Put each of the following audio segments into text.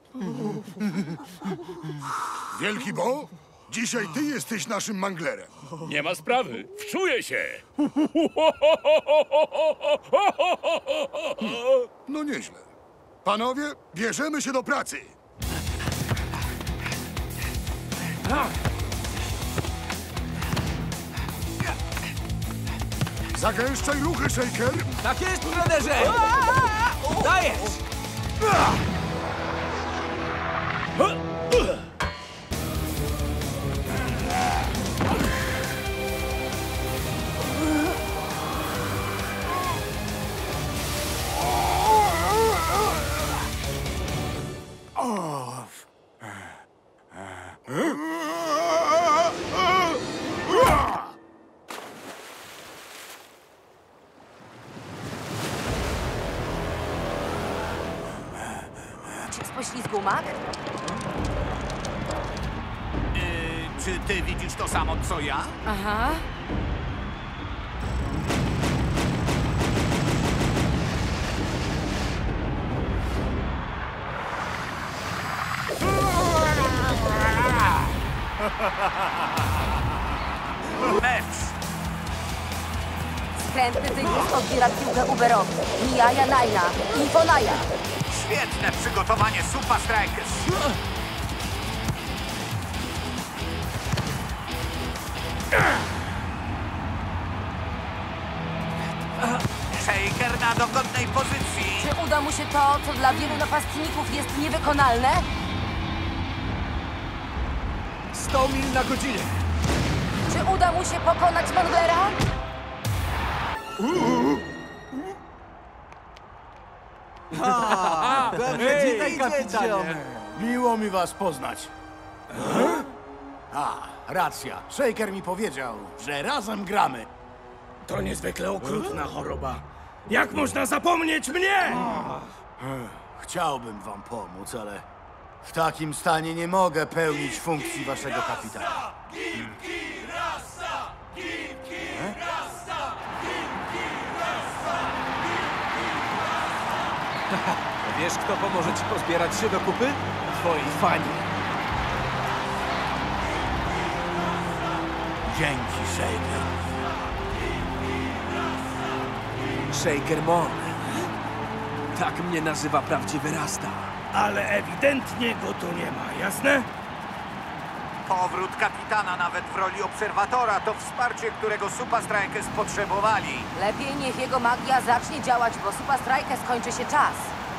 Wielki Bo, dzisiaj ty jesteś naszym manglerem. Nie ma sprawy. Wczuję się. No nieźle. Panowie, bierzemy się do pracy. Zagęszczaj ruchy, Shaker. Tak jest, trenerze! Dajesz! Z poślizgu, Mac? Czy ty widzisz to samo, co ja? Aha. Mecz! Skrętny tygrys odbiera piłkę Uberowi. Mijaja Naina. Infonaja. Świetne przygotowanie Super Strikers! Shaker na dogodnej pozycji. Czy uda mu się to, co dla wielu napastników jest niewykonalne? 100 mil na godzinę! Czy uda mu się pokonać Manglera? Witaj, kapitanie! Miło mi was poznać. Racja. Shaker mi powiedział, że razem gramy. To niezwykle okrutna choroba. Jak można zapomnieć mnie? Chciałbym wam pomóc, ale w takim stanie nie mogę pełnić funkcji waszego kapitana. Wiesz, kto pomoże ci pozbierać się do kupy? Twoi fani. Dzięki, Shaker. Shaker Mon. Tak mnie nazywa prawdziwy Rasta. Ale ewidentnie go tu nie ma, jasne? Powrót kapitana nawet w roli obserwatora to wsparcie, którego Super Strikers potrzebowali. Lepiej niech jego magia zacznie działać, bo Super Strike skończy się czas.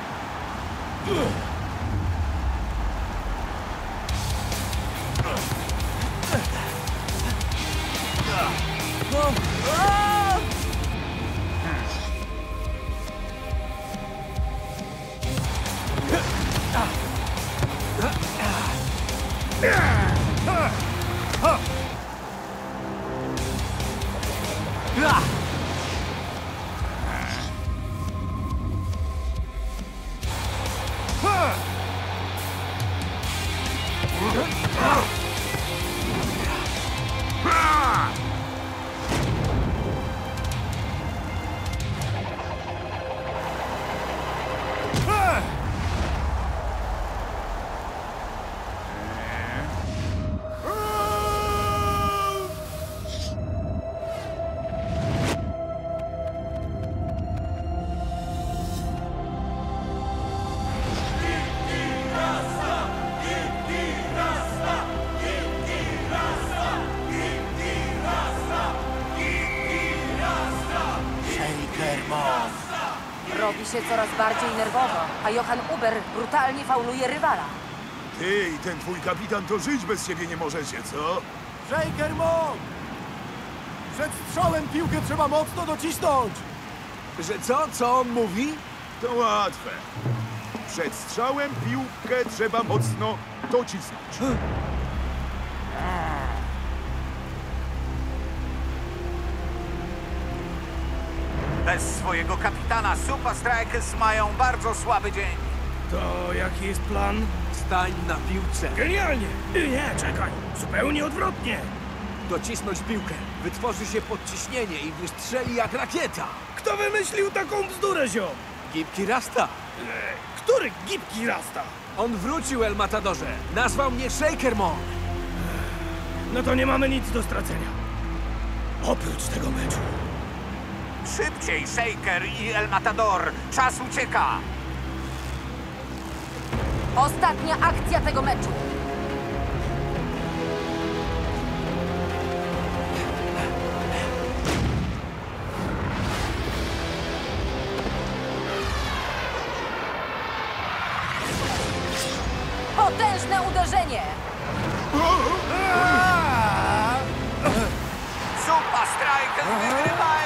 Robi się coraz bardziej nerwowo, a Johann Uber brutalnie fauluje rywala. Ty i ten twój kapitan to żyć bez siebie nie możecie, co? Shaker Mon! Przed strzałem piłkę trzeba mocno docisnąć! Że co? Co on mówi? To łatwe. Przed strzałem piłkę trzeba mocno docisnąć. Bez swojego kapitana Super Strikers mają bardzo słaby dzień. To jaki jest plan? Stań na piłce. Genialnie! Nie, czekaj. Zupełnie odwrotnie. Docisnąć piłkę. Wytworzy się podciśnienie i wystrzeli jak rakieta. Kto wymyślił taką bzdurę, ziom? Gibki Rasta. Który gipki rasta? On wrócił, El Matadorze. Nazwał mnie Shakermon. No to nie mamy nic do stracenia. Oprócz tego meczu. Szybciej, Shaker i El Matador! Czas ucieka! Ostatnia akcja tego meczu. Potężne uderzenie. Super Strikers wygrywają!